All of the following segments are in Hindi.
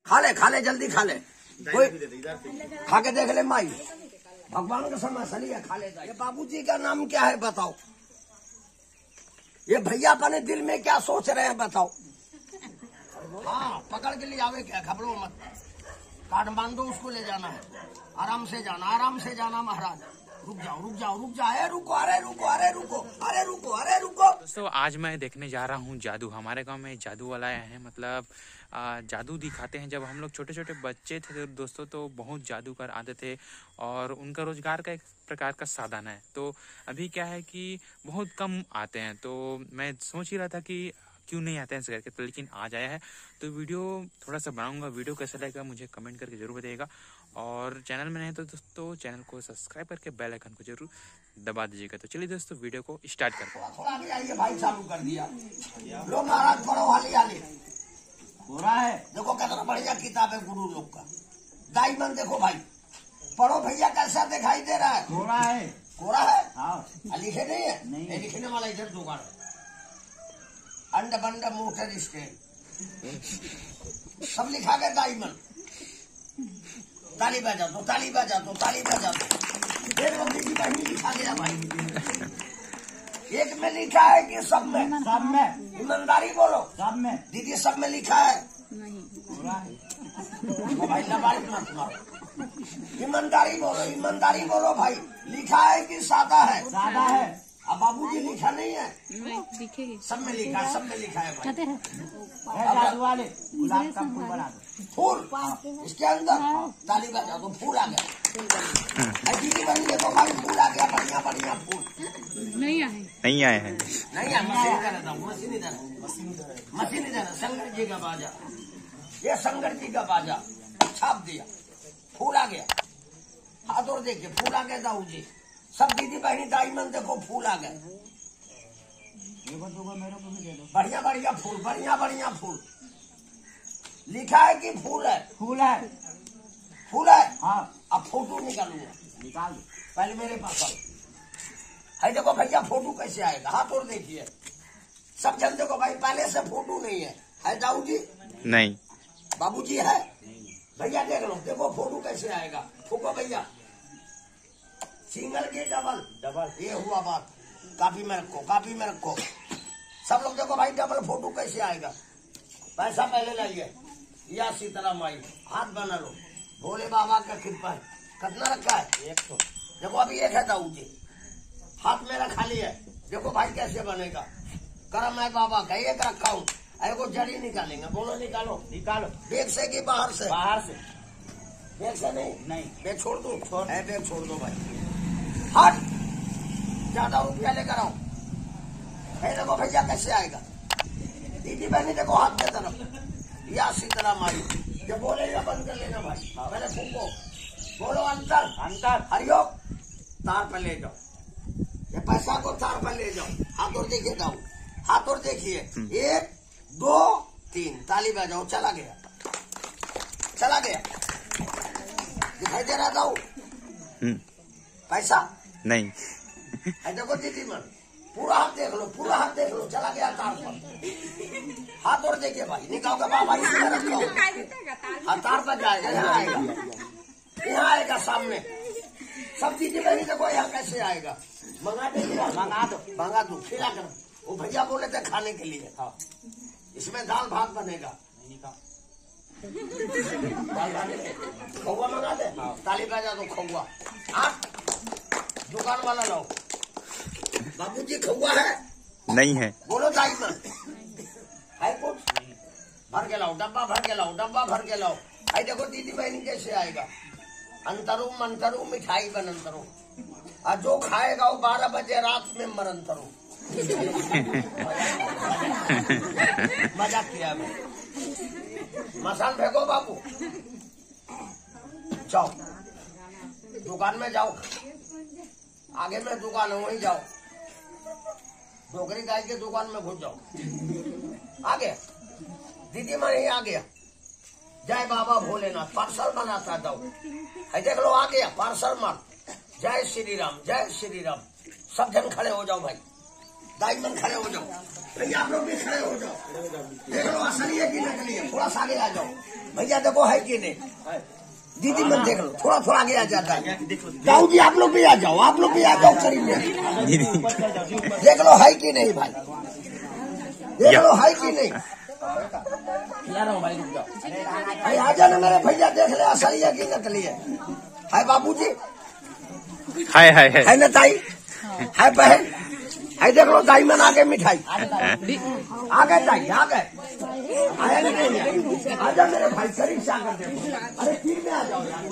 खा ले जल्दी खा ले, कोई खा के देख ले माई, भगवान का समय सही है, खा ले। ये बाबूजी का नाम क्या है बताओ, ये भैया अपने दिल में क्या सोच रहे हैं बताओ। हाँ पकड़ के ले जावे, क्या घबरो मत, काठमांडू उसको ले जाना है, आराम से जाना महाराज। रुक जाओ, अरे रुको, अरे रुको। दोस्तों आज मैं देखने जा रहा हूँ जादू। हमारे गांव में जादू वाला आया है, मतलब जादू दिखाते हैं। जब हम लोग छोटे छोटे बच्चे थे दोस्तों तो बहुत जादूगर आते थे और उनका रोजगार का एक प्रकार का साधन है। तो अभी क्या है कि बहुत कम आते हैं, तो मैं सोच ही रहा था कि क्यों नहीं आते हैं करके, तो लेकिन आज आया है तो वीडियो थोड़ा सा बनाऊंगा। वीडियो कैसा लगेगा मुझे कमेंट करके जरूर बताइएगा, और चैनल में नहीं तो दोस्तों चैनल को सब्सक्राइब करके बेल आइकन को जरूर दबा दीजिएगा। तो चलिए दोस्तों वीडियो को स्टार्ट करते हैं। थोड़ा भी आइए भाई, चालू कर दिया लो महाराज, पढ़ो हाली हो रहा है। देखो कितना बढ़िया किताब है गुरु लोग का, डायमंड देखो भाई, पढ़ो भैया कैसा दिखाई दे रहा है। कोरा है हाँ। लिखे नहीं है, नहीं लिखने वाला इधर जुगाड़ है। अंड बंड मोटर स्टैंड सब लिखा गया डायमंड। ताली बजा दो, देखो दीदी बहनी लिखा गया भाई, एक में लिखा है कि सब में ईमानदारी बोलो, सब में दीदी, सब में लिखा है नहीं भाई, लबाड़ी मत मारो, ईमानदारी बोलो भाई। लिखा है कि सादा है, अब बाबूजी लिखा नहीं है, सब में लिखा है भाई। गुलाब का फूल बना दो, फूल इसके अंदर ताली बजा दो, फूल आ गया। दीदी बन देखो भाई, फूल आ गया, बढ़िया फूल नहीं आए हैं। मशीन इधर शंकर जी का बाजा, ये शंकर जी का बाजा छाप दिया, फूल आ गया। हाथ और देखिए, फूल आ गया दाऊ जी, सब दीदी बहनी डायमंड देखो, फूल आ गए, बढ़िया फूल लिखा है कि फूल है हाँ। अब फोटो निकालूंगा, पहले मेरे पास है। देखो भैया फोटो कैसे आएगा, हाथ और देखिए, सब जन देखो भाई, पहले से फोटो नहीं है दाऊ जी, नहीं बाबूजी है भैया, देख लो, देखो फोटो कैसे आएगा। फूको भैया, सिंगल की डबल, ये हुआ बात। कापी में रखो, सब लोग देखो भाई, डबल फोटो कैसे आएगा। पैसा पहले लाइए, या सीताराम माई, हाथ बना लो, भोले बाबा का कृपा है। कितना रखा है? 100। देखो अभी 1 है दाऊ जी, हाथ मेरा खाली है, देखो भाई कैसे बनेगा। करम है बाबा का, 1 रखा हूँ, को जड़ी निकालेंगे, बोलो निकालो। बैग से कि बाहर से? बैग से नहीं, बैग छोड़ दो, बैग छोड़ दो भाई, हट, ज्यादा रुपया लेकर आओ। देखो भैया कैसे आएगा, दीदी बहनी देखो हाथ के तरफ, या सीताराम आई, जब बोलेगा बंद कर लेना भाई। पहले फूको, बोलो अंतर हरिओम, तार पर ले जाओ, ये पैसा को तार पर ले जाओ। हाथ और देखिए दाऊ, हाथ और देखिए, 1 2 3, ताली बजाओ, चला गया, दिखाई दे रहा दाऊ पैसा नहीं। देखो दीदी मन, पूरा हाथ देख लो, चला गया तार पर। हाथ और देखिए भाई, निकाल बाबा हाँ, तार पर जाएगा, यहाँ आएगा सामने। सब दीदी बहनी देखो यहाँ कैसे आएगा, मंगा दो, खिला कर। वो भैया बोले थे खाने के लिए, इसमें दाल भात बनेगा, खौआ मंगा दे, ताली बजा दो, खौआ। दुकान वाला लाओ, बाबूजी खौआ है नहीं है, बोलो डायमंड है कुछ, भर के लाओ, डब्बा भर के लाओ। आई देखो दीदी बहनी कैसे आएगा, अंतरू मिठाई बनंतरू, और जो खाएगा वो 12 बजे रात में मरंतरू। मजाक किया मैं, मसाल फेंको बाबू, जाओ दुकान में जाओ, आगे में दुकान है वहीं जाओ, डोगरी गाय की दुकान में घुस जाओ। आ गया दीदी मैं यही आ गया, जय बाबा भोलेनाथ, पार्सल बनाता दो, देख लो आ गया पार्सल मार, जय श्री राम। सब जन खड़े हो जाओ भाई, दाईमन खड़े हो जाओ भैया, आप लोग भी खड़े हो जाओ। देख लो असली है कि नकली है, थोड़ा सा आगे आ जाओ भैया, देखो है कि नहीं। दीदी मन देख लो, थोड़ा थोड़ा आगे आ जाता है। दाऊ जी आप लोग भी आ जाओ, आप लोग भी आ जाओ करीब में। देख लो है कि नहीं भाई, देख लो है कि नहीं। भाई आ जाना मेरे भैया, देख ले असली है कि नकली है। हाय बाबूजी, हाय हाय है ना ताई, हाय बहन, है देख लो दाई मन आगे मिठाई आ गए, ताई आ गए, आया नहीं आ जा मेरे भाई, शरीर से आकर देखो। अरे फिर में आ जाओ यार।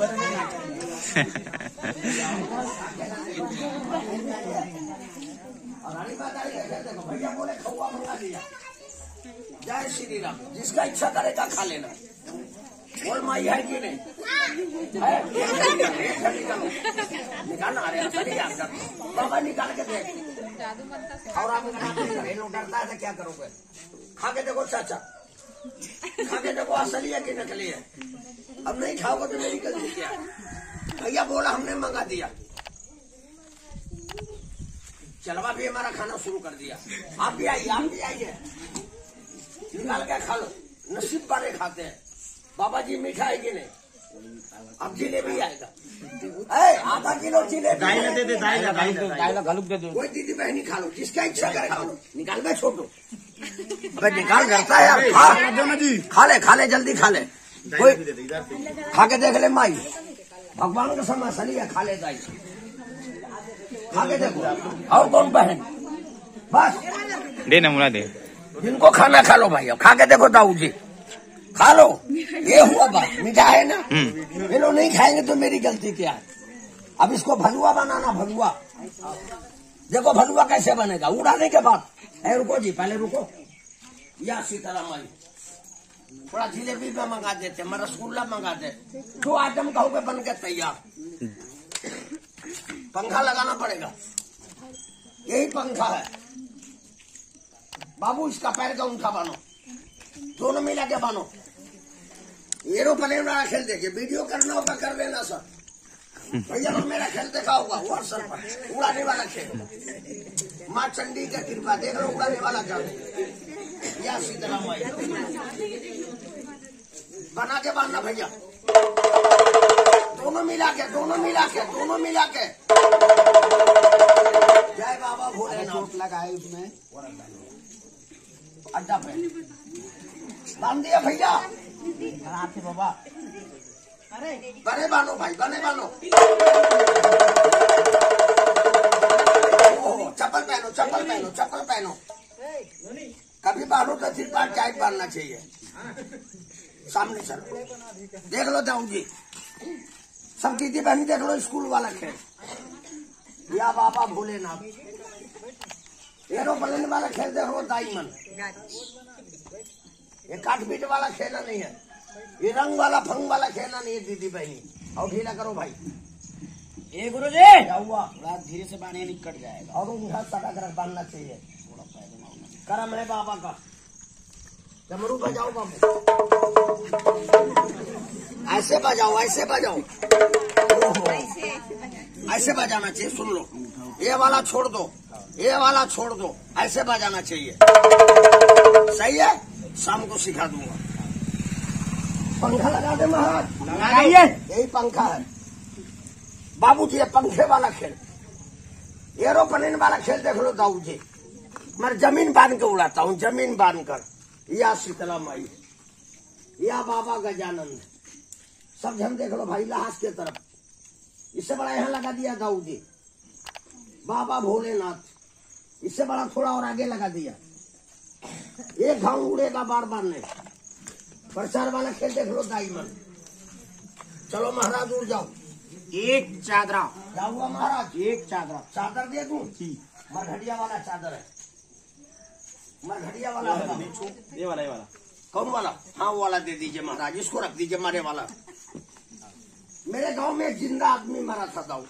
देखो भैया बोले खौआ मंगा दिया। जय श्री राम, जिसका इच्छा करेगा खा लेना। बोल माई है कि नहीं है? निकालना, अरे बाबा निकाल के देख। और आप डरता है तो क्या करोगे? खा के देखो चाचा, खा के देखो असली है कि नकली है। अब नहीं खाओगे तो मेरी गलती क्या? भैया बोला हमने मंगा दिया, चलवा भी हमारा खाना शुरू कर दिया। आप भी आइए, आप भी आइए, निकाल के खा लो। नसीब वाले खाते हैं। बाबा जी मीठा है कि नहीं? अब जिलेबी आएगा, आधा किलो जिलेबी कोई दीदी बहनी खा लो, जिसका इच्छा करे खा लो। निकाल के छोड़ दो, अबे निकाल करता है यार। खा ले जल्दी खा ले। कोई खा के देख ले माई, भगवान का समय सली है, खा ले जाए, खा के देखो। और कौन बहन, बस दे नमूना दे, जिनको खाना खा लो भाई। अब खा के देखो दाऊ जी, खा लो। ये हुआ बात, मीठा है ना? ये लोग नहीं खाएंगे तो मेरी गलती क्या है? अब इसको भलुआ बनाना, भलुआ देखो भलुआ कैसे बनेगा। उड़ाने के बाद रुको जी, पहले रुको। या सीताराम माई, थोड़ा जिलेबी में मंगा देते, मैं रसगुल्ला मंगा दे। जो आइटम कहोगे बन के तैयार। पंखा लगाना पड़ेगा, यही पंखा है बाबू। इसका पैर का उंठा बानो, दोनों मिला के बानो। एरोप्लेन वाला खेल देखिए, वीडियो करना होगा कर लेना सर। भैया लोग मेरा खेल देखा होगा व्हाट्सएप पर, उड़ाने वाला खेल। माँ चंडी का कृपा, देख लो उड़ाने वाला खेल। या सीताराम माई, बना के बांधना भैया, दोनों मिला के, दोनों मिला के, दोनों मिला के। जय बाबा भोलेनाथ। लगा है उसमें अड्डा पे बांध दिया भैया। बाबा बने बानो भाई, बने बानो। चप्पल पहनो, चप्पल पहनो, चप्पल पहनो। कभी बानो तो 3 बार टाइट बांधना चाहिए। सामने चलो, देख लो दाऊ जी, सब दीदी बहनी देख लो स्कूल वाला खेल। या बाबा भोलेनाथ, एरोप्लेन वाला खेल देख लो दाईमन। ये काटपीट वाला खेलना नहीं है, ये रंग वाला फंग वाला खेलना नहीं है दीदी बहनी। और ढीला करो भाई। ए गुरु जी, क्या हुआ? थोड़ा धीरे से बांधे, नहीं कट जाएगा। और उंगली सटा कर बांधना चाहिए। करम है बाबा का। डमरू बजाओ बाबू, ऐसे बजाओ, ऐसे बजाओ, ऐसे बजाना चाहिए। सुन लो, ये वाला छोड़ दो, ये वाला छोड़ दो, ऐसे बजाना चाहिए। सही है, शाम को सिखा दूंगा। पंखा लगा दे महाराज, लगाइए। यही पंखा है बाबू जी। पंखे वाला खेल, एरोप्लेन वाला खेल देख लो दाऊ जी। मैं जमीन बांध के उड़ाता हूँ, जमीन बांध कर। या शीतला माई, या बाबा गजानंद, सब जन देख लो भाई। लाश के तरफ इससे बड़ा यहाँ लगा दिया दाऊ जी, बाबा भोलेनाथ। इससे बड़ा थोड़ा और आगे लगा दिया। एक घाव उड़ेगा बार बार नहीं। प्रचार वाला खेल देख लो दाईमन। चलो महाराज उड़ जाओ। एक चादरा, क्या हुआ महाराज? एक चादरा, चादर दे दूं? मरघटिया वाला चादर है, मरघटिया वाला है। ये वाला, ये वाला। कौन वाला? हाँ वो वाला दे दीजिए महाराज, इसको रख दीजिए मरे वाला। मेरे गांव में एक जिंदा आदमी मरा था दाऊ।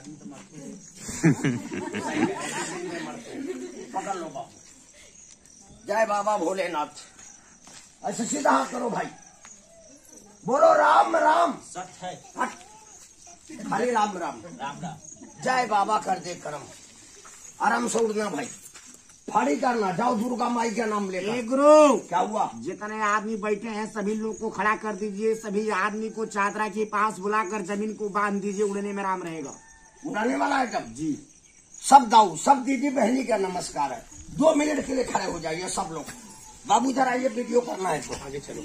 पकड़ लो बाबू। जय बाबा भोलेनाथ। ऐसे सीधा हाथ करो भाई, बोलो राम राम। सत्य है, खाली राम राम। राम राम। जय बाबा कर दे करम, आराम से उड़ना भाई। फाड़ी करना, जाओ दुर्गा माई का नाम लेकर। ए गुरु, क्या हुआ? जितने आदमी बैठे हैं सभी लोग को खड़ा कर दीजिए, सभी आदमी को चादरा के पास बुलाकर जमीन को बांध दीजिए, उड़ने में राम रहेगा। उड़ाने वाला आइटम जी। सब दाऊ, सब दीदी बहनी का नमस्कार है। 2 मिनट के लिए खड़े हो जाइए सब लोग। बाबू जरा ये वीडियो करना है तो आगे चलो।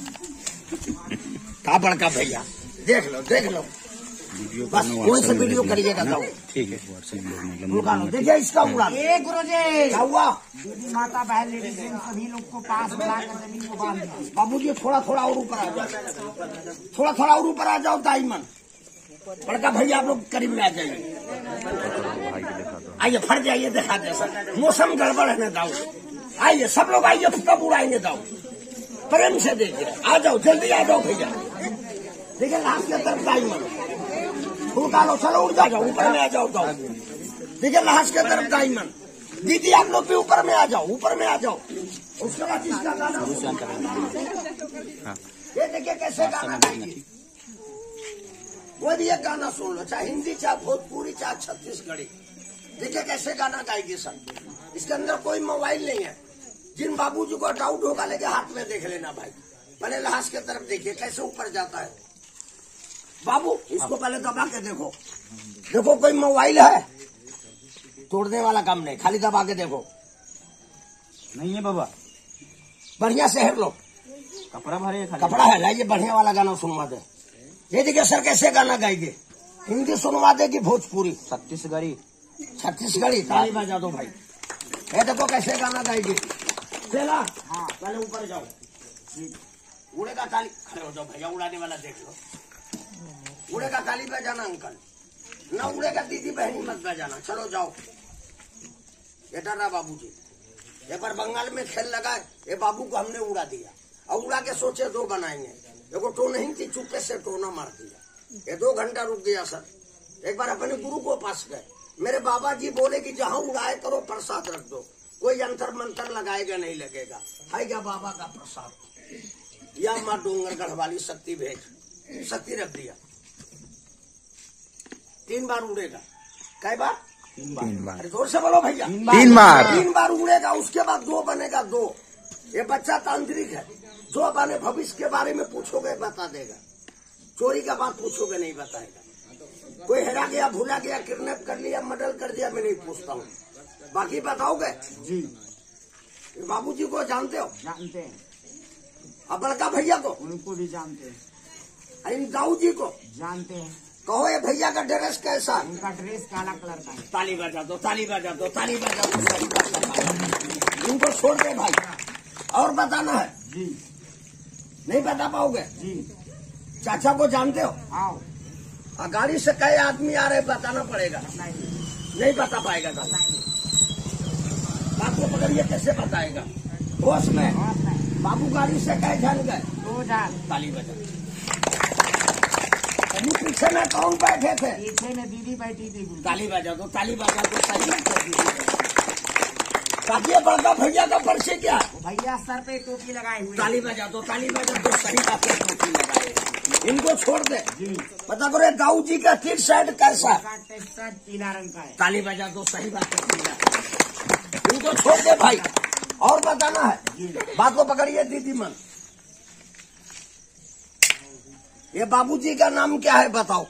का बड़का भैया देख लो, देख लो, बस कोई से वीडियो करिएगा दाऊ। ठीक है। उड़ा लो, देखिए इसका उड़ा। ए गुरु जी, क्या हुआ? दीदी माता बहन लेडीज सभी लोग को पास बुलाकर जमीन को बांध दीजिए। बाबू जी थोड़ा थोड़ा और ऊपर आ जाओ, थोड़ा थोड़ा और ऊपर आ जाओ दाईमन। बड़का भैया आप लोग करीब में आ जाइए। आइए फट जाइए, दिखा दे सर, मौसम गड़बड़ है ना दाऊ। आइए सब लोग आइए, तब उड़ाएंगे दाऊ। प्रेम से देखिए, आ जाओ जल्दी आ जाओ भैया। देखिए लास्ट की तरफ दाईमन उतारो, चलो उड़ जाओ, ऊपर में आ जाओ दाऊ। देखिए लास्ट की तरफ दाईमन। दीदी आप लोग भी ऊपर में आ जाओ, ऊपर में आ जाओ। उसके बाद इसका गाना ये देखिए कैसे गाना गाएंगे। वो भी एक गाना सुन लो, चाहे हिंदी, चाहे भोजपुरी, चाहे छत्तीसगढ़ी। देखिए कैसे गाना गाएगी सर। इसके अंदर कोई मोबाइल नहीं है। जिन बाबूजी को डाउट होगा लेके हाथ में देख लेना भाई। पहले लाश की तरफ देखिए कैसे ऊपर जाता है। बाबू इसको पहले दबा के देखो, देखो कोई मोबाइल है, तोड़ने वाला काम नहीं, खाली दबा के देखो। नहीं है बाबा, बढ़िया से हेर लो, कपड़ा भरे कपड़ा है। लाइए बढ़िया वाला गाना सुनवा दे। ये देखिए सर कैसे गाना गाएंगे। हिंदी सुनवा देगी, भोजपुरी, छत्तीसगढ़ी। छत्तीसगढ़ी। ताली बजा दो भाई। ये देखो कैसे गाना गाएगी। चला हाँ, पहले ऊपर जाओ, उड़ेगा ताली। खड़े हो जाओ भैया, उड़ाने वाला देख लो। उड़ेगा ताली बजाना अंकल, ना उड़ेगा दीदी बहनी मत बजाना। चलो जाओ। ये डरा बाबू जी, ये पर बंगाल में खेल लगा। ये बाबू को हमने उड़ा दिया और उड़ा के सोचे 2 बनाएंगे। देखो टो नहीं थी, चुपके से टोना मार दिया। ये 2 घंटा रुक गया सर। एक बार अपने गुरु को पास गए, मेरे बाबा जी बोले कि जहाँ उड़ाए करो प्रसाद रख दो, कोई अंतर मंतर लगाएगा नहीं लगेगा। है क्या बाबा का प्रसाद। या माँ डोंगरगढ़ वाली शक्ति भेज, शक्ति रख दिया। 3 बार उड़ेगा। कई बार? 3 बार। अरे जोर से बोलो भैया। 3 बार। 3 बार उड़ेगा। उसके बाद 2 बनेगा 2। ये बच्चा तांत्रिक है, जो बने भविष्य के बारे में पूछोगे बता देगा, चोरी का बात पूछोगे नहीं बताएगा। कोई हेरा गया, भूला गया, किडनैप कर लिया, मर्डर कर दिया, मैं नहीं पूछता हूँ। बाकी बताओगे जी। बाबूजी को जानते हो? जानते हैं। अब बड़का भैया को? उनको भी जानते हैं। इन दाऊ जी को जानते हैं। कहो ये भैया का ड्रेस कैसा है? उनका ड्रेस काला कलर का है। ताली बजा दो, ताली बजा दो, ताली बजा दो। सही बात है। इनको छोड़ दे भाई। और बताना है? जी। नहीं बता पाओगे? जी। चाचा को जानते हो? आओ। गाड़ी से कई आदमी आ रहे, बताना पड़ेगा। नहीं बता पाएगा दादा। बात को पकड़िए, कैसे बताएगा? होश में। बाबू गाड़ी से कई जन गए? 2 जान। ताली बजा। पीछे में कौन बैठे थे? पीछे में दीदी बैठी थी। ताली बजा दो, ताली बजा दो। सही बात है। ताकि बड़का भैया का परिचय क्या है? भैया सर पे टोपी लगाए हुए। ताली बजा दो, ताली बजा दो। सही बात है, टोपी लगाए। इनको छोड़ दे। पता करो दाऊ जी का टी शर्ट कैसा है? शर्ट पीला रंग का है। ताली बजा दो। सही बात है। इनको छोड़ दे भाई। और बताना है? बात को पकड़िए दीदी मन। ये बाबूजी का नाम क्या है बताओ?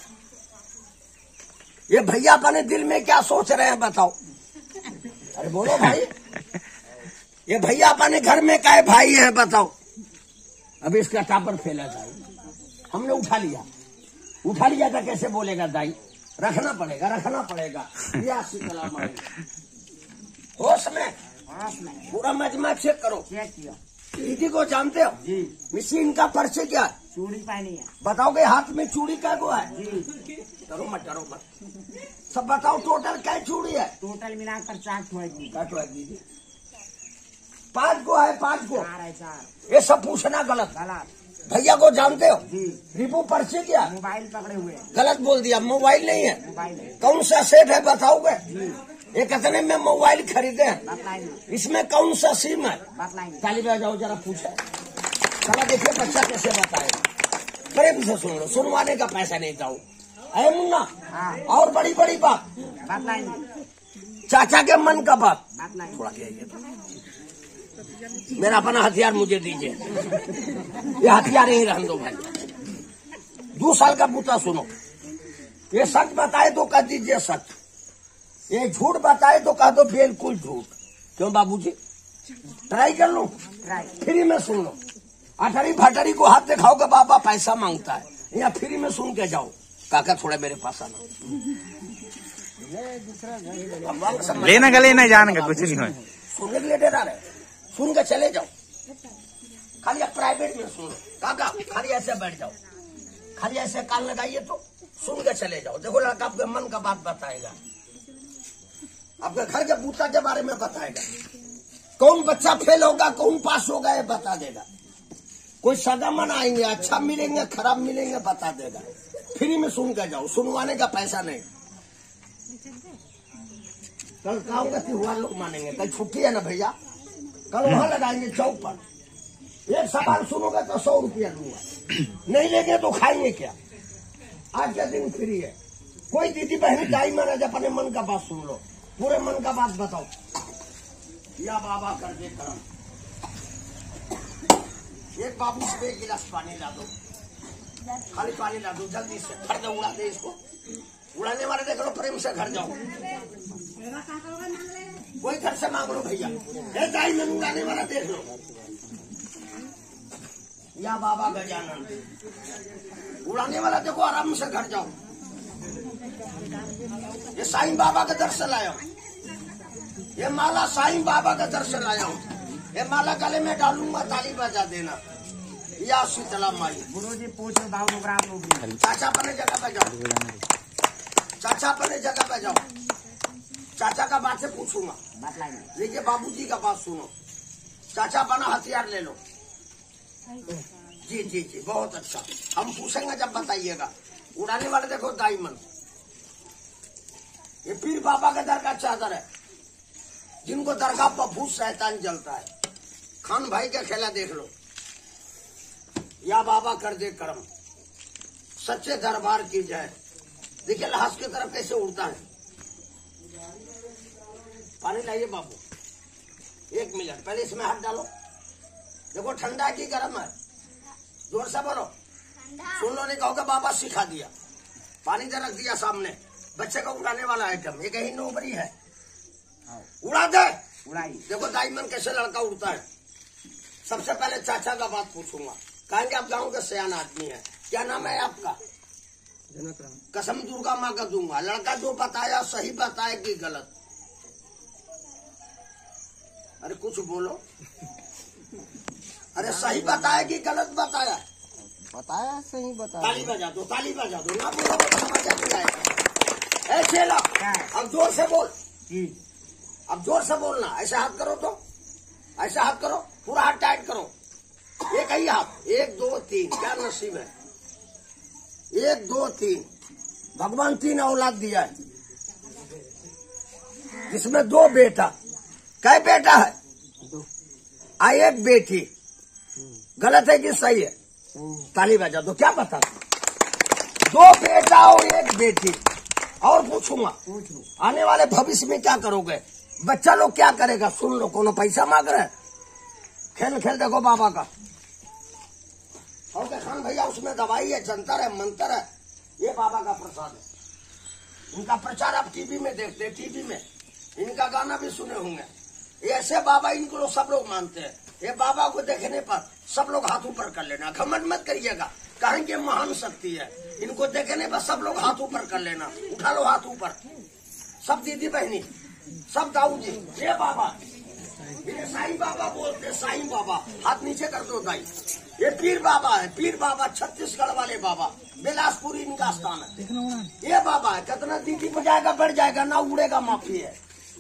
ये भैया अपने दिल में क्या सोच रहे हैं बताओ? अरे बोलो भाई। ये भैया अपने घर में क्या भाई है बताओ? अभी इसका टापर फैला दाई, हमने उठा लिया। उठा लिया था, कैसे बोलेगा दाई? रखना पड़ेगा, रखना पड़ेगा। या शीतला माई होश में पूरा मजमा चेक करो। चेक किया। दीदी को जानते हो? जी। मशीन का परिचय क्या है? चूड़ी पहनी है। बताओगे हाथ में चूड़ी क्या को है? जी। डरो मत, डरो मत। सब बताओ टोटल क्या चूड़ी है? टोटल मिलाकर 4 ठो है दीदी। 5 को है, 5 को। 4 है। 4 ये सब पूछना गलत। गलत। भैया को जानते हो? जी। रिपू परिचय क्या? मोबाइल पकड़े हुए हैं। गलत बोल दिया, मोबाइल नहीं है। मोबाइल है। कौन सा सेट है बताओगे? जी। ये कितने में मोबाइल खरीदे हैं? बतलाएंगे। इसमें कौन सा सिम है? बतलाएंगे। ताली बजाओ जरा, पूछे। चला देखिए बच्चा कैसे बताएगा। प्रेम से सुन लो, सुनवाने का पैसा नहीं था। अरे मुन्ना, हाँ। और बड़ी बड़ी बात बतलाएंगे। चाचा के मन का बात बात नहीं थोड़ा मेरा अपना हथियार मुझे दीजिए, ये हथियार यही रहने दो भाई। 2 साल का बूता सुनो, ये सच बताए तो कह दीजिए सच, ये झूठ बताए तो कह दो बिल्कुल झूठ। क्यों बाबूजी, ट्राई कर लो, फ्री में सुन लो। अठरी भटरी को हाथ दिखाओ कि बाबा पैसा मांगता है, या फ्री में सुन के जाओ। काका थोड़ा मेरे पास आना, लेना का लेना जान का कुछ नहीं है, सुनने के लिए डरा रहे, सुन के चले जाओ। खाली आप प्राइवेट में सुनो काका, खाली ऐसे बैठ जाओ, खाली ऐसे कान लगाइए तो सुन के चले जाओ। देखो लड़का आपके मन का बात बताएगा, आपके घर के बूता के बारे में बताएगा, कौन बच्चा फेल होगा कौन पास होगा ये बता देगा। कोई सगा मन आएंगे, अच्छा मिलेंगे खराब मिलेंगे बता देगा। फ्री में सुन के जाओ, सुनवाने का पैसा नहीं। कल गाँव का त्योहार लोग मानेंगे, कल छुट्टी है ना भैया, कल वहां लगाएंगे चौक पर। एक सवाल सुनोगे तो 100 रुपया दूंगा, नहीं लेंगे तो खाएंगे क्या। आज का दिन फ्री है। कोई दीदी बहन टाइम में जब अपने मन का बात सुन लो, पूरे मन का बात बताओ। या बाबा कर दे करम, एक बाबू से 1 गिलास पानी ला दो, खाली पानी ला दो जल्दी से। घर दो, उड़ा दे इसको, उड़ाने वाले देख लो, प्रेम से घर जाओ। कोई घर से मांग लो भैया, जाई में उड़ाने वाला देख लो। या बाबा गजानन, उड़ाने वाला देखो, आराम से घर जाओ। ये साईं बाबा का दर्शन लाया हूं, ये माला साईं बाबा का दर्शन लाया हूं। ये माला गले में डालूंगा, ताली बजा देना। या शीतला माई। गुरु जी पूछ लो बाबूग्राम लोग। चाचा अपने जगह पे जाओ, चाचा अपने जगह पे जाओ। चाचा का बात से पूछूंगा, देखिए बाबूजी का बात सुनो। चाचा अपना हथियार ले लो। जी जी जी, बहुत अच्छा, हम पूछेंगे जब बताइएगा। उड़ाने वाले देखो डायमंड, ये पीर बाबा का दरगाह चादर है, जिनको दरगाह पर भूत शैतान जलता है। खान भाई का खेला देख लो। या बाबा कर दे करम, सच्चे दरबार की जय। देखिए लाश की तरफ कैसे उड़ता है। पानी लाइए बाबू, 1 मिनट पहले इसमें हाथ डालो। देखो ठंडा की गर्म है, जोर से बोलो। सुन लो, नहीं कहोगे बाबा सिखा दिया। पानी दे रख दिया सामने, बच्चे को उड़ाने वाला आइटम। ये कहीं नौबरी है, उड़ा दे। उड़ाई। देखो डायमंड कैसे लड़का उड़ता है। सबसे पहले चाचा का बात पूछूंगा, कहेंगे आप गाँव के सयान आदमी है। क्या नाम है आपका? कसम दुर्गा माँ का दूंगा, लड़का जो बताया सही बताया कि गलत। अरे कुछ बोलो, अरे सही बताया कि गलत बताया? बताया सही बताया। ताली बजा दो, ताली बजा दो, ना बोलो तो मजा नहीं आएगा। ऐसे ला, अब जोर से बोल, अब जोर से बोलना। ऐसे हाथ करो तो, ऐसे हाथ करो, पूरा हाथ टाइट करो। एक ही हाथ, 1 2 3, क्या नसीब है। 1 2 3, भगवान 3 औलाद दिया है, जिसमें 2 बेटा। कै बेटा है? 2। 1 बेटी। गलत है कि सही है? ताली बजा दो। क्या बता? 2 बेटा और 1 बेटी। और पूछूंगा, आने वाले भविष्य में क्या करोगे? बच्चा लोग क्या करेगा? सुन लो, कोनो पैसा मांग रहे हैं? खेल खेल देखो बाबा का। और खान भैया उसमें दवाई है, जंतर है, मंत्र है। ये बाबा का प्रसाद है। इनका प्रचार आप टीवी में देखते हैं, टीवी में इनका गाना भी सुने होंगे। ये ऐसे बाबा, इनको लोग सब लोग मानते हैं। ये बाबा को देखने पर सब लोग हाथ ऊपर कर लेना, घमंड मत करिएगा, कहेंगे महान शक्ति है। इनको देखने पर सब लोग हाथ ऊपर कर लेना, उठा लो हाथ ऊपर। सब दीदी बहनी, सब दाऊ जी, ये बाबा, ये साईं बाबा बोलते, साईं बाबा। हाथ नीचे कर दो दाई। ये पीर बाबा है, पीर बाबा, छत्तीसगढ़ वाले बाबा, बिलासपुर इनका स्थान है। ये बाबा है, कितना दीदी बजाएगा बढ़ जाएगा, ना उड़ेगा माफी है।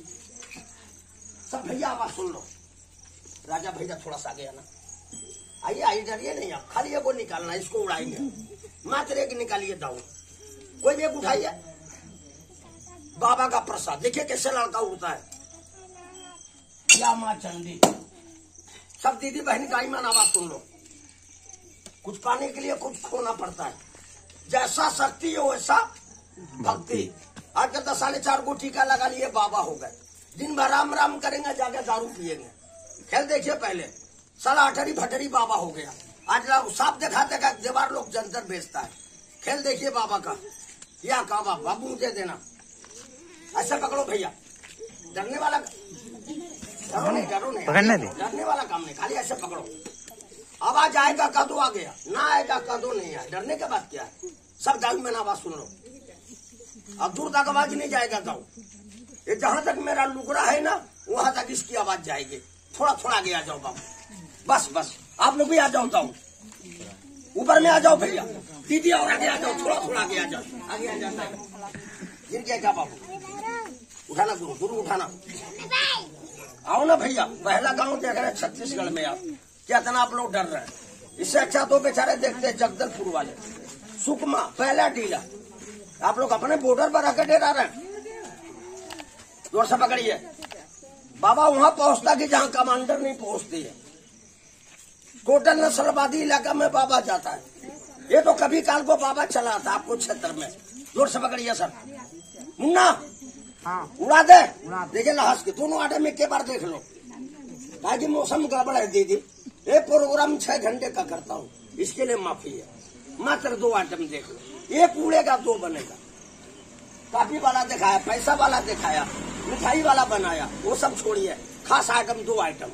सब भैया आवाज सुन लो। राजा भैया थोड़ा सा आगे आना, आइए आइए, डरिए नहीं आप, खाली ये को निकालना, इसको उड़ाएंगे। मात्र एक निकालिए दाऊ, कोई भी एक उठाइए। बाबा का प्रसाद देखिए कैसे लड़का उड़ता है। या माँ चंडी, सब दीदी बहन का ईमान आवाज सुन लो। कुछ पाने के लिए कुछ खोना पड़ता है, जैसा शक्ति हो वैसा भक्ति। आजकल तो 4.5 को टीका लगा लिए बाबा हो गए। दिन भर राम राम करेंगे, जाके दारू पिएंगे। खेल देखिए पहले, साला अठरी भटरी बाबा हो गया। आज लोग साफ दिखाते का दीवार लोग जंतर बेचता है। खेल देखिए बाबा का, या कहा बाबू मुझे देना, ऐसा पकड़ो भैया। डरने वाला डरो नहीं, डरने वाला काम नहीं, खाली ऐसे पकड़ो। आवाज आएगा कदो आ गया, ना आएगा कदो नहीं आया। डरने के बाद क्या है, सब दारू में आवाज सुन लो। अब दूर तक आवाज नहीं जाएगा दाऊ, ये जहां तक मेरा लुकड़ा है ना वहां तक इसकी आवाज जाएगी। थोड़ा थोड़ा आगे आ जाओ बाबू, बस बस आप लोग भी आ जाओ दाऊ, ऊपर में आ जाओ भैया। दीदी और आगे आ जाओ, थोड़ा थोड़ा आगे आ जाओ, आगे आ जाता है। गिर गया क्या बाबू, उठाना गुरु, गुरु उठाना। आओ ना भैया, पहला गांव देख रहे छत्तीसगढ़ में, आप क्या इतना आप लोग डर रहे हैं। इससे अच्छा तो बेचारे देखते हैं जगदलपुर वाले, सुकमा पहला डीला। आप लोग अपने बॉर्डर पर रखकर डरा रहे हैं। जोर से पकड़िए, बाबा वहां पहुंचता कि जहां कमांडर नहीं पहुंचती है। टोटल नस्लवादी इलाका में बाबा जाता है। ये तो कभी काल को बाबा चला था आपको क्षेत्र में। जोर से पकड़िए सर, मुन्ना हाँ उड़ा दे। देखिए लहास के दोनों आटे में के बार देख लो, ताकि मौसम गड़बड़ है दीदी। ये प्रोग्राम 6 घंटे का करता हूँ, इसके लिए माफी है। मात्र 2 आइटम देख लो, एक उड़ेगा 2 बनेगा। काफी वाला दिखाया, पैसा वाला दिखाया, मिठाई वाला बनाया, वो सब छोड़िए। खास आइटम 2 आइटम।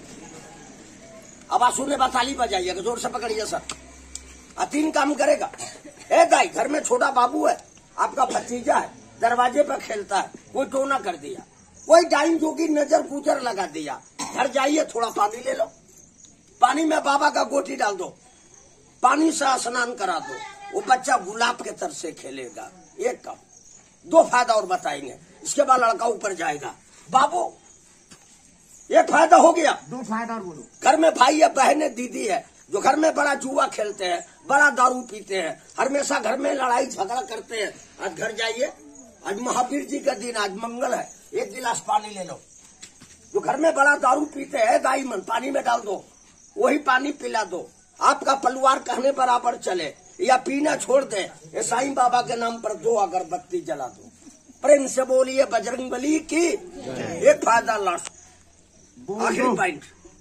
अब आप सुनने बताली बजाइएगा, जोर से पकड़िए सर। 3 काम करेगा। ए दाई, घर में छोटा बाबू है, आपका भतीजा है, दरवाजे पर खेलता है, कोई टोना कर दिया, कोई डाइन जो की नजर गुजर लगा दिया। घर जाइए, थोड़ा पानी ले लो, पानी में बाबा का गोटी डाल दो, पानी से स्नान करा दो, वो बच्चा गुलाब के तर से खेलेगा। एक काम, 2 फायदा और बताएंगे, इसके बाद लड़का ऊपर जाएगा। बाबू एक फायदा हो गया, 2 फायदा और बोलो। घर में भाई है, बहन है, दीदी है, जो घर में बड़ा जुआ खेलते हैं, बड़ा दारू पीते हैं, हमेशा घर में लड़ाई झगड़ा करते हैं। आज घर जाइए, आज महावीर जी का दिन, आज मंगल है, 1 गिलास पानी ले लो। जो घर में बड़ा दारू पीते हैं, दाई मन पानी में डाल दो, वही पानी पिला दो। आपका परिवार कहने बराबर चले, या पीना छोड़ दे। ये साईं बाबा के नाम पर 2 अगरबत्ती जला दो। प्रेम से बोलिए बजरंगबली की। एक फायदा लास्ट, आखिरी पॉइंट,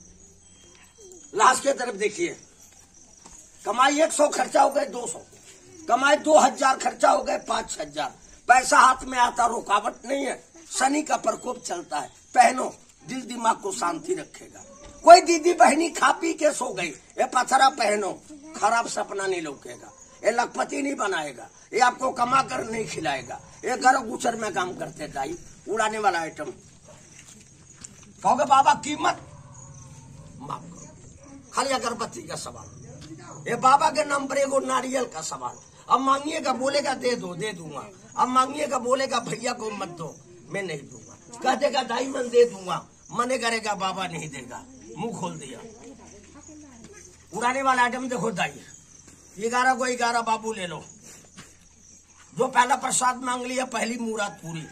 लास्ट के तरफ देखिए। कमाई 100, खर्चा हो गए 200, कमाई 2000, खर्चा हो गए 5000। पैसा हाथ में आता, रुकावट नहीं है। शनि का प्रकोप चलता है, पहनो, दिल दिमाग को शांति रखेगा। कोई दीदी बहनी खा पी के सो गई, ये पथरा पहनो, खराब सपना नहीं लौकेगा। ये लखपति नहीं बनाएगा, ये आपको कमा कर नहीं खिलाएगा। ये घर गुचर में काम करते दाई, उड़ाने वाला आइटम। कहोगे बाबा कीमत माफ करो, खाली अगरबत्ती का सवाल। ये बाबा के नाम पर एगो नारियल का सवाल। अब मांगिएगा, बोलेगा दे दो, दे दूंगा। अब मांगिएगा, बोलेगा भैया को मत दो, मैं नहीं दूंगा। कह देगा दाई मन दे दूंगा, मने करेगा बाबा नहीं देगा, मुंह खोल दिया। उड़ाने वाला आइटम देखो दाई, 11 को 11 बाबू ले लो। जो पहला प्रसाद मांग लिया, पहली मुराद पूरी।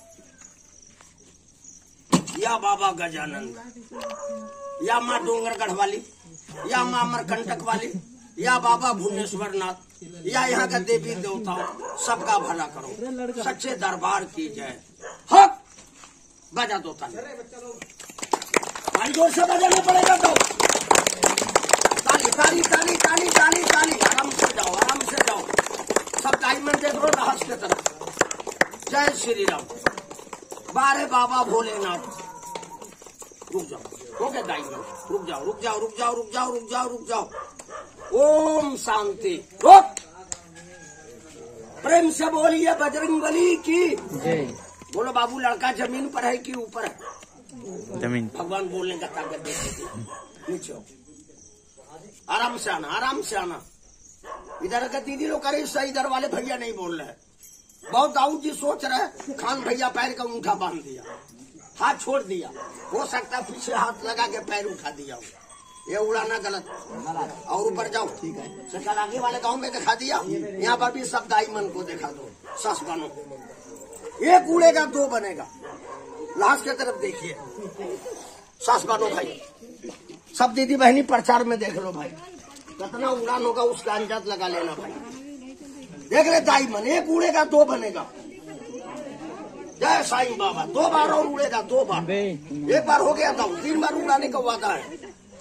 या बाबा गजानंद, या माँ डोंगरगढ़ वाली, या माँ अमरकंटक वाली, या बाबा भुवनेश्वर नाथ, या यहाँ का देवी देवताओं, सबका भला करो, सच्चे दरबार की जय। हक बजा दो ताली, ताली जोर से बजाना पड़ेगा। तो ताली ताली ताली ताली ताली ताली, आराम से जाओ, आराम से जाओ। सब टाइमर देख लो रहस के तरफ। जय श्री राम। बारे बाबा भोलेनाथ। रुक जाओ, हो गया दाई, रुक जाओ, रुक जाओ, रुक जाओ, रुक जाओ, रुक जाओ, रुक जाओ। ओम शांति। रुक, प्रेम से बोलिए बजरंगबली की जय। बोलो बाबू, लड़का जमीन पर है कि ऊपर है? जमीन। भगवान बोलने का ताकत देते, नीचे आराम से आना, आराम से आना। इधर का दीदी लोग करे, इधर वाले भैया नहीं बोल रहे। बहुत दाऊद जी सोच रहे, खान भैया पैर का अंगूठा बांध दिया, हाथ छोड़ दिया। हो सकता पीछे हाथ लगा के पैर उठा दिया, ये उड़ाना गलत। और ऊपर जाओ, ठीक है। सरकार आगे वाले गांव में दिखा दिया, यहाँ पर भी सब दाई मन को दिखा दो। सस बनो, 1 उड़ेगा 2 बनेगा। लास्ट की तरफ देखिए, सस बनो भाई। सब दीदी बहनी प्रचार में देख लो भाई, कितना उड़ान होगा उसका अंदाज लगा लेना भाई। देख ले दाई मन, 1 उड़ेगा 2 बनेगा। जय साईं बाबा। 2 बार और उड़ेगा, 2 बार। एक बार हो गया था, 3 बार उड़ाने का वादा है।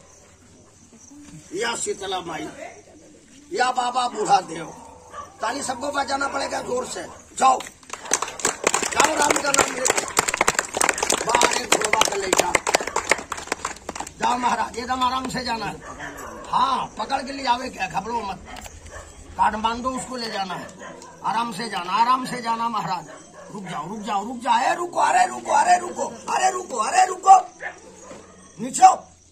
या शीतला माई, या बाबा बूढ़ा देव। ताली सबको बजाना पड़ेगा जोर से। जाओ जाओ, राम का नाम लेते बारे घोड़ा कर ले जाओ। जाओ महाराज, एकदम आराम से जाना है। हाँ, पकड़ के ले आवे, क्या घबरो मत। काठमांडू उसको ले जाना है। आराम से जाना, आराम से जाना महाराज। रुक जाओ रुक जाओ रुक जाओ। अरे रुको, अरे रुको, अरे रुको, अरे रुको, अरे रुको, नीचे।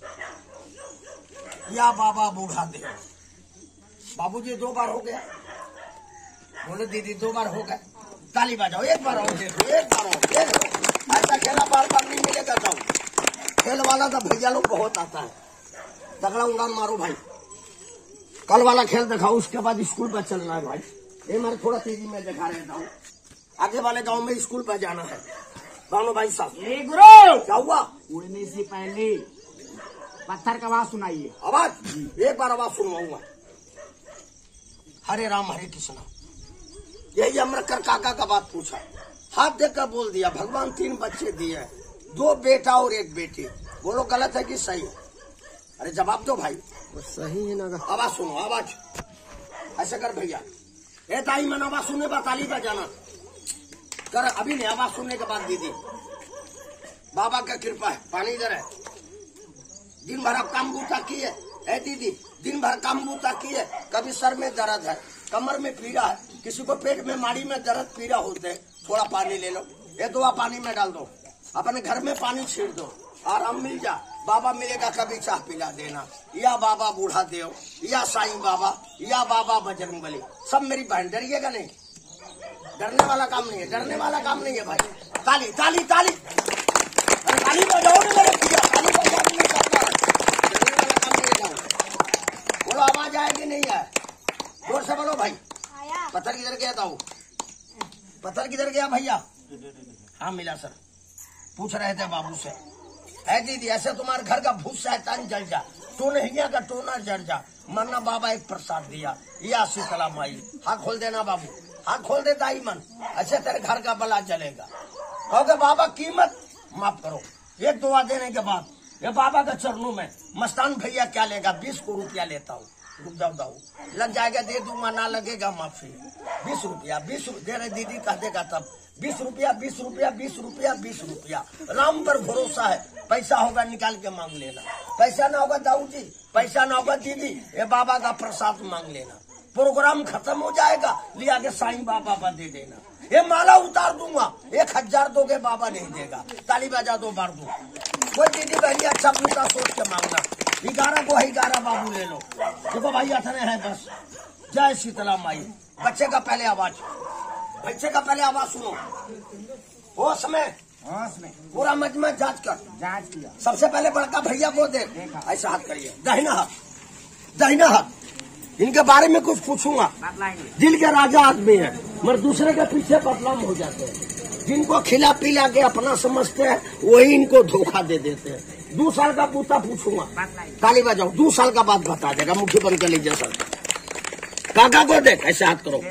या बाबा बूढ़ा दे। बाबूजी 2 बार हो गया। बोले दीदी 2 बार हो गए। ताली बजाओ, 1 बार और देखो, 1 बार और देखो। ऐसा खेला बार बार नहीं मिलेगा। जाओ, खेल वाला तो भैया लोग बहुत आता है। तगड़ा उड़ान मारो भाई। कल वाला खेल दिखाओ, उसके बाद स्कूल पर चलना है भाई। ये मैं थोड़ा तेजी में दिखा रहता हूँ। आगे वाले गांव में स्कूल पर जाना है। बानो भाई साहब, गुरु क्या हुआ? उड़ने से पहले पत्थर का आवाज सुनाइए। आवाज? 1 बार आवाज सुनवाऊंगा। हरे राम हरे कृष्ण। यही अमरकर काका का बात पूछा, हाथ देकर बोल दिया भगवान 3 बच्चे दिए, 2 बेटा और 1 बेटी। बोलो गलत है कि सही? अरे जवाब दो भाई। सही है ना? आवाज सुनो, आवाज ऐसे कर भैया। ए ताई मन आवाज सुनने पर ताली बजाना कर। अभी नहीं, आवाज सुनने के बाद दीदी। बाबा का कृपा है। पानी इधर है। दिन भर अब काम बूता किए। ए दीदी, दिन भर काम बूता किए। कभी सर में दर्द है, कमर में पीड़ा है, किसी को पेट में माड़ी में दर्द पीड़ा होते है। थोड़ा पानी ले लो, ये 2 पानी में डाल दो, अपने घर में पानी छीड़ दो, आराम मिल जा। बाबा मिलेगा कभी चाह पिला देना। या बाबा बूढ़ा देव, या साईं बाबा, या बाबा बजरंग बली। सब मेरी बहन। डरिएगा नहीं, डरने वाला काम नहीं है, डरने वाला काम नहीं है भाई। ताली ताली ताली, अरे ताली बजाओ ना मेरे भैया, ताली बजाओ नहीं करता है। डरने वाला काम नहीं है। बोलो आवाज आएगी नहीं है? जोर से बोलो भाई। पत्थर किधर गया था? पत्थर किधर गया भैया? हाँ मिला सर। पूछ रहे थे बाबू से, है दीदी ऐसे तुम्हारे घर का भूत शैतान जल जा, टोनहिया का टोना जल जा। मरना बाबा एक प्रसाद दिया। या शीतला माई, हाथ खोल देना बाबू, हाथ खोल देता ही मन। ऐसे तेरे घर का बला चलेगा। कहोगे बाबा कीमत माफ करो। 1 दुआ देने के बाद ये बाबा के चरणों में मस्तान भैया क्या लेगा? 20 को रुपया लेता हूँ। रुक जाओ दाऊ, लग जाएगा दे दूंगा, ना लगेगा माफी। 20 रुपया, 20 दे रहे दीदी कह देगा तब। 20 रुपया, 20 रुपया, 20 रुपया, 20 रुपया। राम पर भरोसा है। पैसा होगा निकाल के मांग लेना। पैसा ना होगा दाऊ जी, पैसा ना होगा दीदी, ये बाबा का प्रसाद मांग लेना। प्रोग्राम खत्म हो जाएगा, लिया के साईं बाबा पर दे देना। ये माला उतार दूंगा, 1000 दोगे बाबा नहीं देगा। ताली बजा 2 बार दो। कोई दीदी बहनी अच्छा पूछा सोच के मांगना। 11 को 11 बाबू ले लो। देखो भाई अथने है बस। जय शीतला माई। बच्चे का पहले आवाज, बच्चे का पहले आवाज सुनो। होश में पूरा मजमा जांच किया। सबसे पहले बड़का भैया को दे, ऐसा हाथ करिए। दाहिना हाथ, दाहिना हाथ। इनके बारे में कुछ पूछूंगा। दिल के राजा आदमी है, मगर दूसरे के पीछे बदनाम हो जाते हैं। जिनको खिला पिला के अपना समझते हैं, वही इनको धोखा दे देते हैं। 2 साल का पूछता पूछूंगा। ताली बजाओ। 2 साल का बाद बता देगा। मुख्य बन के लीजिए सर। काका को देख, ऐसे हाथ करो।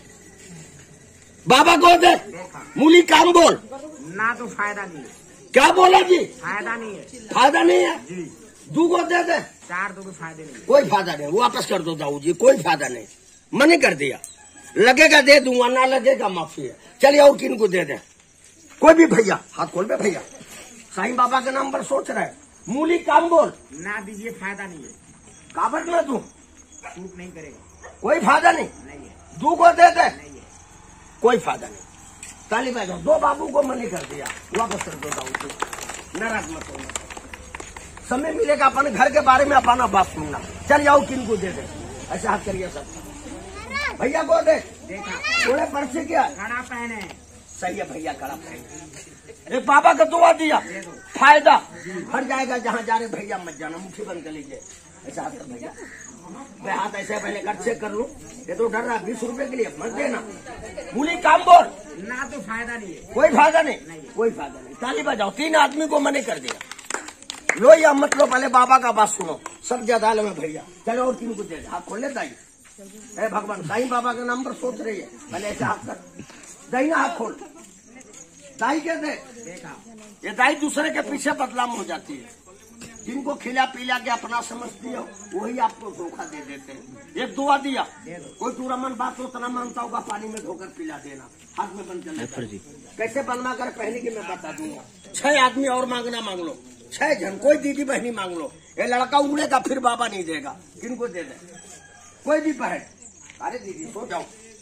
बाबा को देख। मूली काम बोल ना, तो फायदा नहीं है। क्या बोला जी? फायदा नहीं है। फायदा नहीं है जी। 2 को दे दे। 4 तो फायदे नहीं। कोई फायदा नहीं, वापस कर दो दाऊ जी। कोई फायदा नहीं, मना कर दिया। लगेगा दे दूंगा, ना लगेगा माफी है। चलिए और किन को दे दे? कोई भी भैया हाथ खोल बे भैया। साईं बाबा के नाम पर सोच रहे। मूली काम बोल ना दीजिए, फायदा नहीं है। काबर में तू सूट नहीं करेगा। कोई फायदा नहीं। 2 को दे दे। कोई फायदा नहीं। ताली बजाओ। 2 बाबू को मना कर दिया, वापस कर दो दाऊ जी। नाराज मत होना। समय मिलेगा अपन घर के बारे में अपना बात सुनना। चल जाओ किन को दे दे। ऐसा हाथ करिए सब। भैया को दे। थोड़े पर्चे क्या कड़ा पहने। सही है भैया, कड़ा पहने। एक बाबा का दुआ दिया, फायदा हट जाएगा। जहाँ जा रहे भैया मत जाना, मुट्ठी बंद कर लीजिए। ऐसा हाथ कर भैया। मैं हाथ ऐसे पहले कट चेक कर लूं। ये तो डर रहा 20 रुपए के लिए मत देना। मूली काम बोल ना, तो फायदा नहीं है। कोई फायदा नहीं, कोई फायदा नहीं। ताली बजाओ। 3 आदमी को मना कर दिया। लो या मत लो, पहले बाबा का बात सुनो। सब ज्यादा में भैया। चलो और किन को दे दे। हाथ खोल लेता ही है भगवान। साईं बाबा के नाम पर सोच रही है। पहले ऐसे हाथ कर, दाहिना हाथ खोल। दाई के दे, ये दाई दूसरे के पीछे बदनाम हो जाती है। जिनको खिला पिला के अपना समझती हो वही आपको धोखा दे देते हैं। एक दुआ दिया, कोई तू रमन बात उतना मानता होगा, पानी में धोकर पिला देना, हाथ में बन चले। कैसे बनवा कर पहले की मैं बता दूंगा। 6 आदमी और मांगना मांग लो, 6 जन, कोई दीदी बहनी मांग लो। ये लड़का उड़ेगा फिर बाबा नहीं देगा, किनको दे दे, कोई भी बहन। अरे दीदी सो जाओ,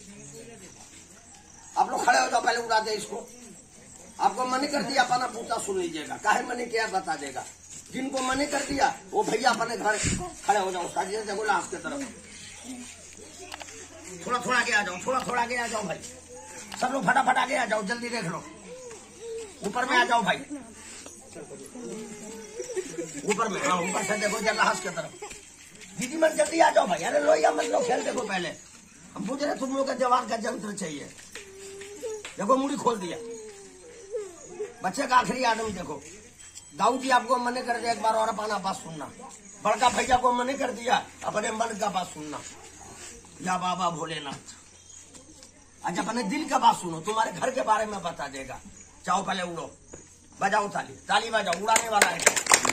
आप लोग खड़े हो जाओ, पहले उड़ा दे इसको। आपको मनी कर दिया, अपना पूछा सुन लीजिएगा, काहे मनी किया बता देगा। जिनको मनी कर दिया वो भैया अपने घर खड़े हो जाओ, साजिए देखो लास्ट की तरफ। थोड़ा थोड़ा आगे आ जाओ, थोड़ा थोड़ा आगे आ जाओ भाई, सब लोग फटाफट आगे आ जाओ, जल्दी देख लो। ऊपर में आ जाओ भाई, ऊपर में, हाँ ऊपर से देखो जरा लास्ट की तरफ। दीदी मन जल्दी आ जाओ भाई। अरे लो या मत लो, खेल देखो पहले। हम पूछ रहे तुम लोग का जवान का जंत्र चाहिए। देखो मुड़ी खोल दिया, बच्चे का आखिरी आदमी देखो। दाऊ जी आपको मने कर दिया एक बार और अपना बात सुनना। बड़का भैया को मने कर दिया अपने मन का बात सुनना। या बाबा भोलेनाथ, आज अपने दिल का बात सुनो, तुम्हारे घर के बारे में बता देगा। जाओ पहले उड़ो, बजाओ ताली, ताली बजाओ, उड़ाने वाला है।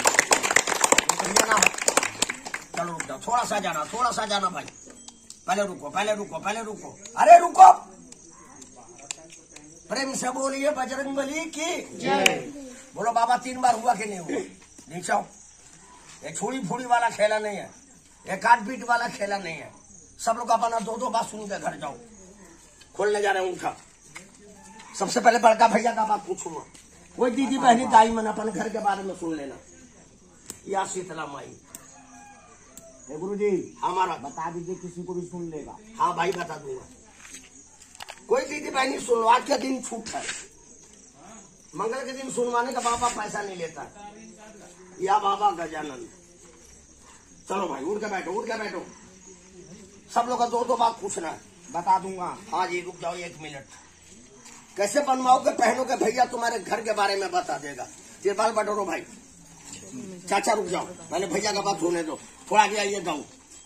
चलो रुक जाओ, थोड़ा सा जाना, थोड़ा सा जाना भाई। पहले रुको, पहले रुको, पहले रुको। अरे रुको, प्रेम से बोलिए बजरंगबली की जय। बोलो बाबा 3 बार हुआ कि नहीं हुआ? नीचे आओ। ये छोड़ी फूड़ी वाला खेला नहीं है, ये काट पीट वाला खेला नहीं है। सब लोग अपना 2-2 बात सुन के घर जाओ। खोलने जा रहे हैं उनका। सबसे पहले बड़का भैया का बात पूछूंगा। कोई दीदी बहनी दाई मन अपन घर के बारे में सुन लेना। या शीतला माई, गुरु जी हमारा बता दीजिए, किसी को भी सुन लेगा। हाँ भाई बता दूंगा। कोई दीदी बहनी सुनो, आज के दिन छूट है, मंगल के दिन सुनवाने का बाबा पैसा नहीं लेता। या बाबा गजानन। चलो भाई उठ के बैठो, उठ के बैठो। सब लोग का 2-2 बात पूछना है, बता दूंगा। हाँ जी रुक जाओ 1 मिनट। कैसे बनवाओगे पहनों के भैया तुम्हारे घर के बारे में बता देगा। तिरपाल बटोरो भाई। चाचा रुक जाओ, पहले भैया का बात होने दो, थोड़ा आगे आइए। जाओ,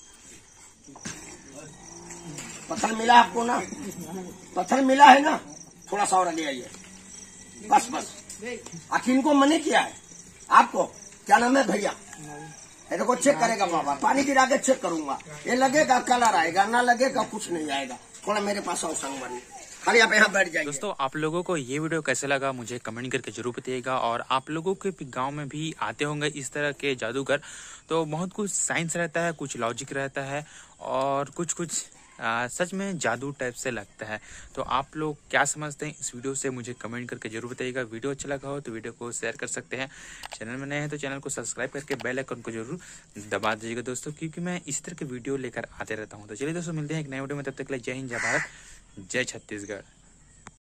पत्थर मिला आपको ना, पत्थर मिला है ना, थोड़ा सा और आगे आइए। बस बस। आखिर इनको मने किया है आपको, क्या नाम है भैया? देखो चेक करेगा बाबा, पानी गिरा के चेक करूंगा। ये लगेगा कलर आएगा, ना लगेगा कुछ नहीं आएगा। थोड़ा मेरे पास आओ संग बनी, खाली आप यहाँ बैठ जाइए। दोस्तों आप लोगों को ये वीडियो कैसे लगा मुझे कमेंट करके जरूर बताइएगा। और आप लोगों के गांव में भी आते होंगे इस तरह के जादूगर, तो बहुत कुछ साइंस रहता है, कुछ लॉजिक रहता है और कुछ सच में जादू टाइप से लगता है। तो आप लोग क्या समझते हैं इस वीडियो से मुझे कमेंट करके जरूर बताइएगा। वीडियो अच्छा लगा हो तो वीडियो को शेयर कर सकते हैं। चैनल में नए हैं तो चैनल को सब्सक्राइब करके बेल आइकन को जरूर दबा दीजिएगा दोस्तों, क्योंकि मैं इस तरह के वीडियो लेकर आते रहता हूँ। तो चलिए दोस्तों मिलते हैं एक नए वीडियो में, तब तक के लिए जय हिंद, जय भारत, जय छत्तीसगढ़।